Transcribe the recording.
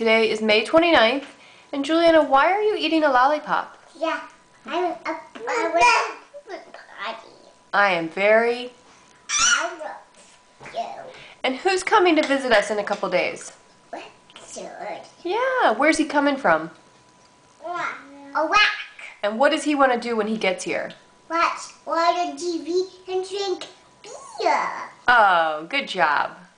Today is May 29th, and Juliana, why are you eating a lollipop? Yeah, I'm a party. I am very Proud of you. And who's coming to visit us in a couple days? Richard. Yeah, where's he coming from? Iraq. And what does he want to do when he gets here? Watch TV and drink beer. Oh, good job.